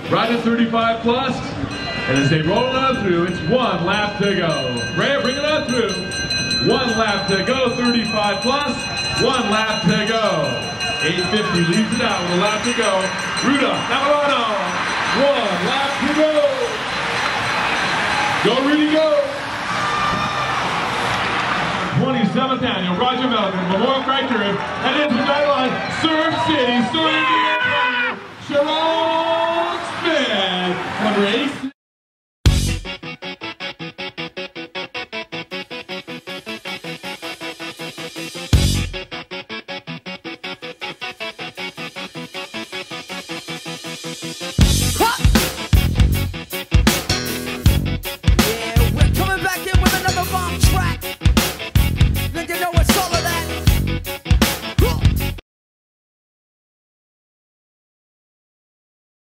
Riding 35 plus. And as they roll it on through, it's 1 lap to go. Ray, bring it on through. 1 lap to go, 35 plus. 1 lap to go. 850 leads it out with a lap to go. Ruda Navarano. 1 lap to go. Go, Rudy, go. 27th annual Roger Melvin Memorial Criterium and into the line, Surf City, Surf City, Sharon Smith, number 86.